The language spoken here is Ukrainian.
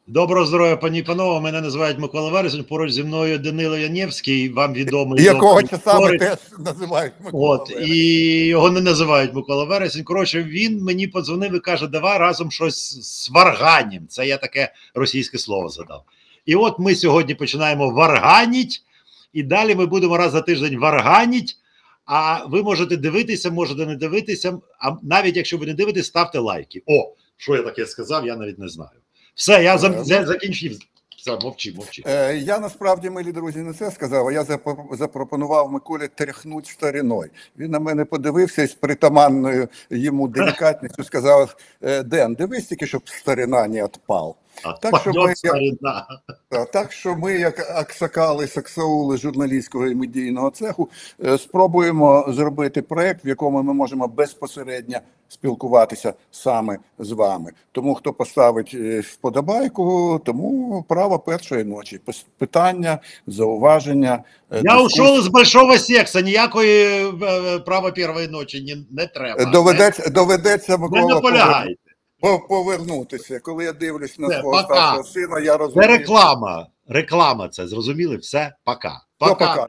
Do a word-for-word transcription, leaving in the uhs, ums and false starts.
Доброго здоров'я, пані і панове. Мене називають Микола Вересень. Поруч зі мною Данило Яневський, вам відомий. Якого часами теж називають Микола От, Вересень. І його не називають Микола Вересень. Коротше, він мені подзвонив і каже, давай разом щось сварганім. Це я таке російське слово задав. І от ми сьогодні починаємо варганіть, і далі ми будемо раз за тиждень варганіть. А ви можете дивитися, можете не дивитися, а навіть якщо ви не дивитесь, ставте лайки. О, що я таке сказав, я навіть не знаю. Все, я за, за, закінчив. Все, мовчи, мовчи. Е, я насправді, милі друзі, не це сказав, а я запропонував Миколі тряхнуть стариною. Він на мене подивився і з притаманною йому делікатністю сказав: Ден, дивись тільки, щоб старина не відпав. А так, що ми, старина. як, так що ми, як аксакали, саксаули журналістського і медійного цеху, спробуємо зробити проєкт, в якому ми можемо безпосередньо спілкуватися саме з вами. Тому, хто поставить вподобайку, тому право першої ночі. Питання, зауваження. Я дискус... ушов з большого секса, ніякої права першої ночі не, не треба. Доведеться, доведеться Микола, не наполягайте. Повернутися. Коли я дивлюсь на все, свого старшого сина, я розумію. Це реклама. Реклама це, зрозуміли? Все, пока. Пока.